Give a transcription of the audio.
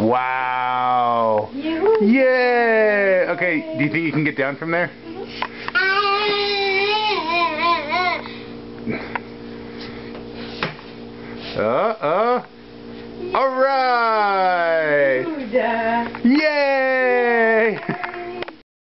Wow. Yeah. Okay, do you think you can get down from there?